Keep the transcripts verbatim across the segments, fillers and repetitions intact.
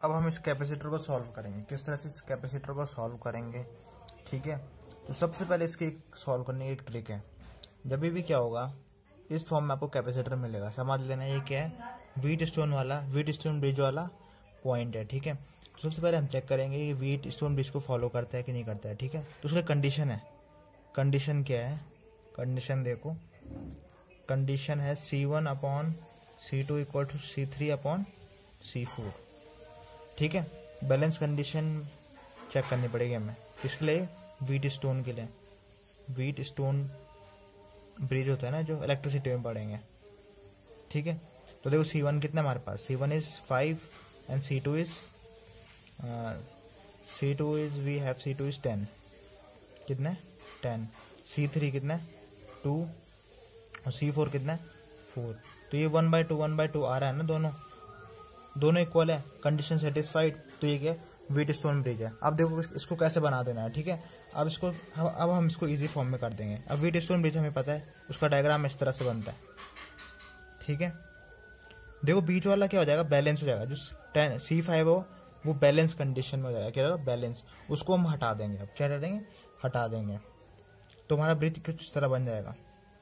अब हम इस कैपेसिटर को सॉल्व करेंगे। किस तरह से इस कैपेसिटर को सॉल्व करेंगे, ठीक है। तो सबसे पहले इसकी सॉल्व करने की एक ट्रिक है। जब भी क्या होगा, इस फॉर्म में आपको कैपेसिटर मिलेगा, समझ लेना ये क्या है, व्हीट स्टोन वाला, व्हीट स्टोन ब्रिज वाला पॉइंट है, ठीक है। तो सबसे पहले हम चेक करेंगे ये व्हीट स्टोन ब्रिज को फॉलो करता है कि नहीं करता है, ठीक है। तो उसका कंडीशन है, कंडीशन क्या है, कंडीशन देखो, कंडीशन है C one upon C two equal to C three upon C four, ठीक है। बैलेंस कंडीशन चेक करनी पड़ेगी हमें, किसके लिए, व्हीट स्टोन के लिए। व्हीट स्टोन ब्रिज होता है ना जो इलेक्ट्रिसिटी में पड़ेंगे, ठीक है। तो देखो सी वन कितना हमारे पास, C one is five and C two is C two is we have C two is ten, कितना टेन, सी थ्री कितना टू और सी फोर कितना फोर। तो ये one by two one by two आ रहा है ना, दोनों दोनों इक्वल है, कंडीशन सेटिस्फाइड। तो ये क्या, व्हीट स्टोन ब्रिज है। अब देखो इसको कैसे बना देना है, ठीक है। अब इसको अब हम इसको इजी फॉर्म में कर देंगे। अब व्हीट स्टोन ब्रिज हमें पता है, उसका डायग्राम इस तरह से बनता है, ठीक है। देखो बीच वाला क्या हो जाएगा, बैलेंस हो जाएगा, जो टेन सी फाइव हो वो बैलेंस कंडीशन में हो जाएगा, क्या होगा, बैलेंस। उसको हम हटा देंगे, अब क्या हटा देंगे, हटा देंगे, तो हमारा ब्रिज कुछ इस तरह बन जाएगा।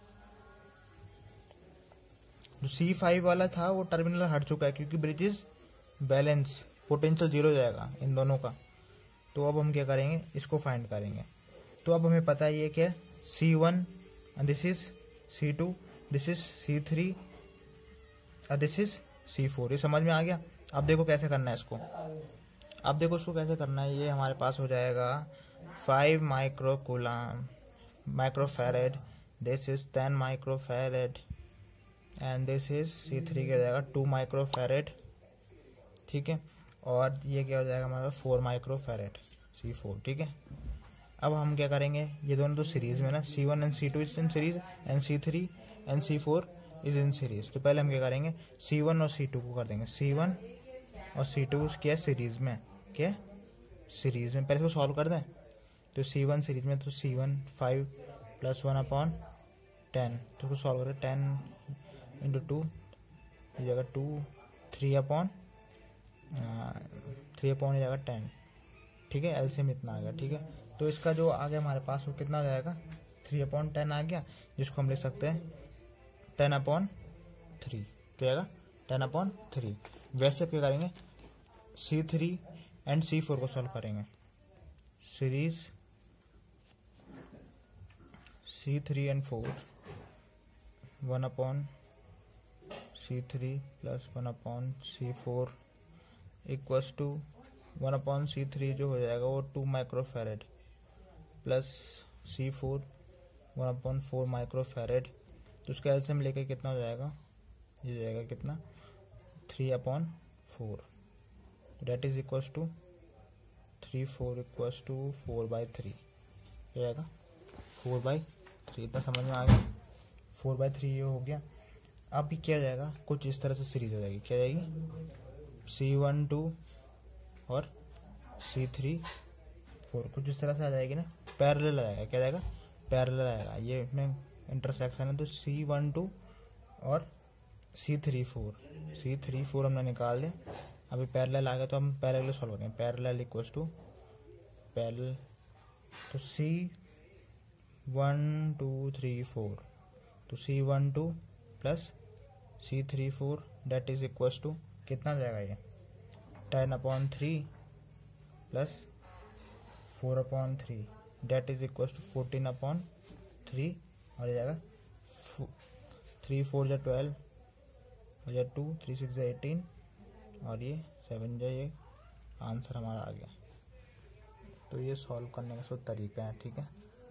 जो सी फाइव वाला था वो टर्मिनल हट चुका है क्योंकि bridge is balance, potential zero हो जाएगा इन दोनों का। तो अब हम क्या करेंगे, इसको फाइंड करेंगे। तो अब हमें पता है ये क्या है, C one and this is C two, this is C three और दिस इज सी फोर। ये समझ में आ गया। अब देखो कैसे करना है इसको, अब देखो इसको कैसे करना है। ये हमारे पास हो जाएगा five micro coulomb micro farad, this is ten micro farad and this is C three क्या हो जाएगा, टू माइक्रो फैरेड, ठीक है। और ये क्या हो जाएगा हमारा four micro farad, C four, ठीक है। अब हम क्या करेंगे, ये दोनों तो सीरीज में ना, C one and C two is in series and C three and C four is in series. तो पहले हम क्या करेंगे, सी वन और सी टू को कर देंगे, सी वन और सी टू क्या सीरीज में, क्या सीरीज में। पहले इसको सॉल्व कर दें। तो सी वन सीरीज में, तो C one five plus one upon ten, तो उसको सॉल्व करें, टेन इंटू टू जगह two, three upon three upon जाएगा टेन, ठीक है। एलसीएम इतना आ गया, ठीक है। तो इसका जो आ गया हमारे पास वो कितना आ जाएगा, थ्री अपॉन टेन आ गया, जिसको हम लिख सकते हैं टेन अपॉन थ्री, क्या आएगा, टेन अपॉन थ्री। वैसे क्या करेंगे, C three and C four को सॉल्व करेंगे, series C three and four, one upon C three plus one upon C four equals to one upon C three जो हो जाएगा वो two micro farad plus C four one upon four micro farad. तो उसका LCM लेके कितना हो जाएगा, ये हो जाएगा कितना, three upon four, that is equals to three four equals to four by three, क्या आएगा, फोर बाई थ्री। इतना समझ में आ गया, फोर बाई थ्री ये हो गया। अब भी क्या जाएगा, कुछ इस तरह से सीरीज हो जाएगी, क्या जाएगी, सी वन टू और सी थ्री फोर, कुछ इस तरह से आ जाएगी ना, पैरेलल आ जाएगा, क्या जाएगा, पैरेलल आएगा। ये इसमें इंटरसेक्शन है, तो सी वन टू और C three four, C three four हमने निकाल दिया। अभी पैरेलल आ गया तो हम पैरेलल सॉल्व करेंगे, पैरेलल इक्वल्स टू पैरेलल, तो C one two three four, तो C one two plus C three four that is equals to कितना जाएगा, ये ten upon three plus four upon three that is equals to fourteen upon three, और ये जाएगा three four जा twelve और या टू, थ्री सिक्स जा एटीन और ये सेवन जा, ये आंसर हमारा आ गया। तो ये सॉल्व करने का सब तरीका है, ठीक है।